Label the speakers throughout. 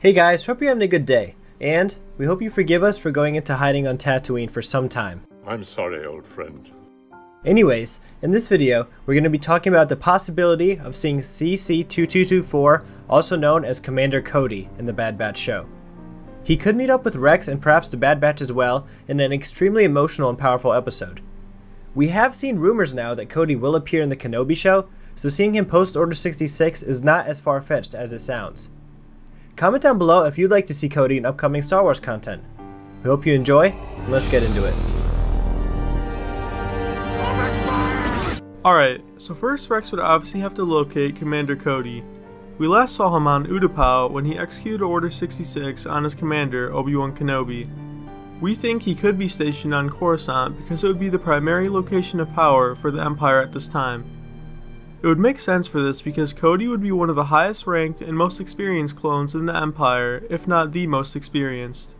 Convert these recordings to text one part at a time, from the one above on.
Speaker 1: Hey guys, hope you're having a good day, and we hope you forgive us for going into hiding on Tatooine for some time.
Speaker 2: I'm sorry, old friend.
Speaker 1: Anyways, in this video, we're going to be talking about the possibility of seeing CC-2224, also known as Commander Cody, in the Bad Batch show. He could meet up with Rex and perhaps the Bad Batch as well in an extremely emotional and powerful episode. We have seen rumors now that Cody will appear in the Kenobi show, so seeing him post Order 66 is not as far-fetched as it sounds. Comment down below if you'd like to see Cody in upcoming Star Wars content. We hope you enjoy, and let's get into it.
Speaker 3: Alright, so first Rex would obviously have to locate Commander Cody. We last saw him on Utapau when he executed Order 66 on his commander, Obi-Wan Kenobi. We think he could be stationed on Coruscant because it would be the primary location of power for the Empire at this time. It would make sense for this because Cody would be one of the highest ranked and most experienced clones in the Empire, if not the most experienced.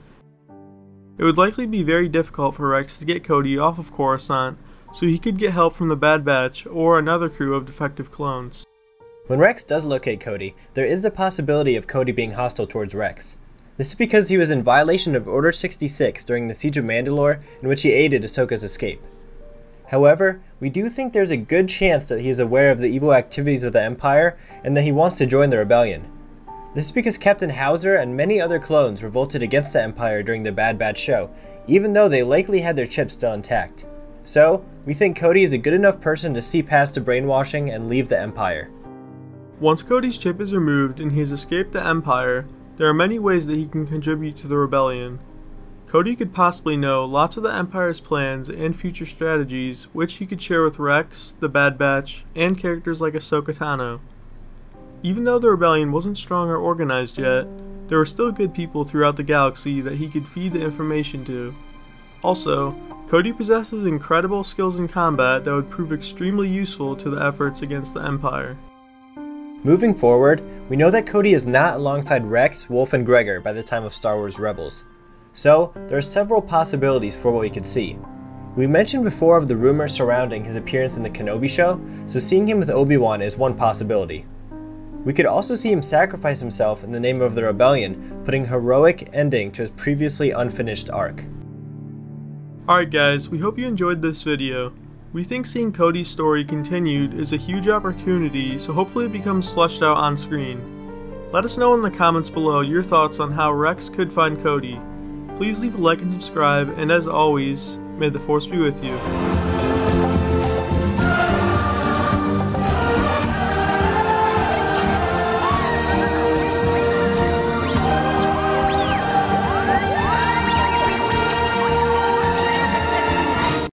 Speaker 3: It would likely be very difficult for Rex to get Cody off of Coruscant, so he could get help from the Bad Batch or another crew of defective clones.
Speaker 1: When Rex does locate Cody, there is the possibility of Cody being hostile towards Rex. This is because he was in violation of Order 66 during the Siege of Mandalore, in which he aided Ahsoka's escape. However, we do think there's a good chance that he is aware of the evil activities of the Empire and that he wants to join the rebellion. This is because Captain Hauser and many other clones revolted against the Empire during the Bad Batch show, even though they likely had their chips still intact. So, we think Cody is a good enough person to see past the brainwashing and leave the Empire.
Speaker 3: Once Cody's chip is removed and he has escaped the Empire, there are many ways that he can contribute to the rebellion. Cody could possibly know lots of the Empire's plans and future strategies, which he could share with Rex, the Bad Batch, and characters like Ahsoka Tano. Even though the rebellion wasn't strong or organized yet, there were still good people throughout the galaxy that he could feed the information to. Also, Cody possesses incredible skills in combat that would prove extremely useful to the efforts against the Empire.
Speaker 1: Moving forward, we know that Cody is not alongside Rex, Wolf, and Gregor by the time of Star Wars Rebels. So, there are several possibilities for what we could see. We mentioned before of the rumors surrounding his appearance in the Kenobi show, so seeing him with Obi-Wan is one possibility. We could also see him sacrifice himself in the name of the rebellion, putting a heroic ending to his previously unfinished arc.
Speaker 3: Alright guys, we hope you enjoyed this video. We think seeing Cody's story continued is a huge opportunity, so hopefully it becomes fleshed out on screen. Let us know in the comments below your thoughts on how Rex could find Cody. Please leave a like and subscribe, and as always, may the Force be with you.